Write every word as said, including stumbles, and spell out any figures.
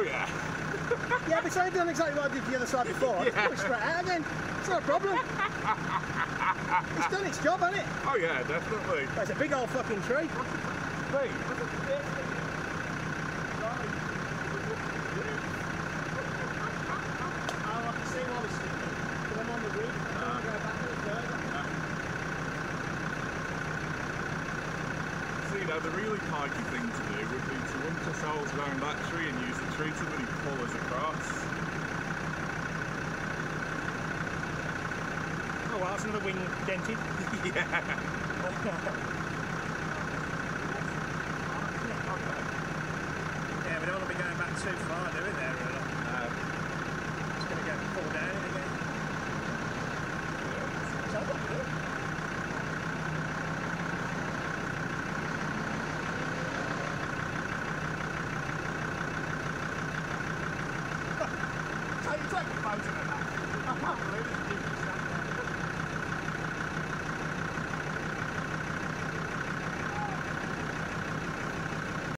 Oh yeah. Yeah, but I've done exactly what I did the other side before. Yeah. Put it straight out again. It's not a problem. It's done its job, hasn't it? Oh yeah, definitely. That's a big old fucking tree. Wait, what's it? Oh, I can see why we're sticking. But I'm on the roof. I don't want to go back any further. So, you know, the really pikey thing to do would be to lump ourselves around that tree and use the tree to really pull us across. Oh well, that's another wing dented. Yeah. Yeah, we don't want to be going back too far, do we, there?